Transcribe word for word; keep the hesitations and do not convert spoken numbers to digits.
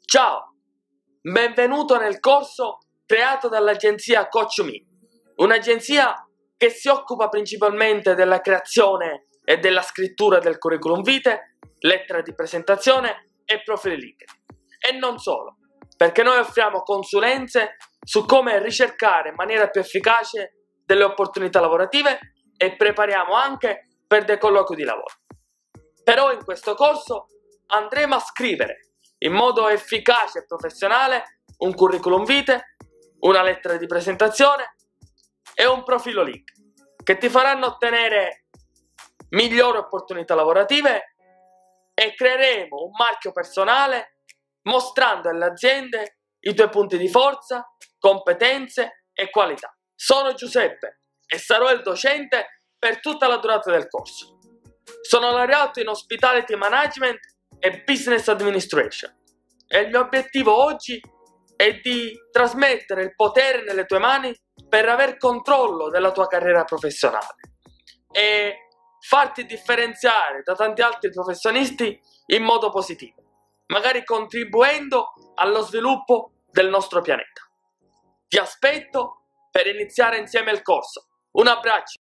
Ciao, benvenuto nel corso creato dall'agenzia CoachMe, un'agenzia che si occupa principalmente della creazione e della scrittura del curriculum vitae, lettera di presentazione e profili LinkedIn. E non solo, perché noi offriamo consulenze su come ricercare in maniera più efficace delle opportunità lavorative e prepariamo anche per dei colloqui di lavoro. Però in questo corso andremo a scrivere in modo efficace e professionale un curriculum vitae, una lettera di presentazione e un profilo LinkedIn che ti faranno ottenere migliori opportunità lavorative e creeremo un marchio personale mostrando alle aziende i tuoi punti di forza, competenze e qualità. Sono Giuseppe e sarò il docente per tutta la durata del corso. Sono laureato in Hospitality Management e Business Administration e il mio obiettivo oggi è di trasmettere il potere nelle tue mani per aver controllo della tua carriera professionale e farti differenziare da tanti altri professionisti in modo positivo, magari contribuendo allo sviluppo del nostro pianeta. Ti aspetto per iniziare insieme il corso. Un abbraccio!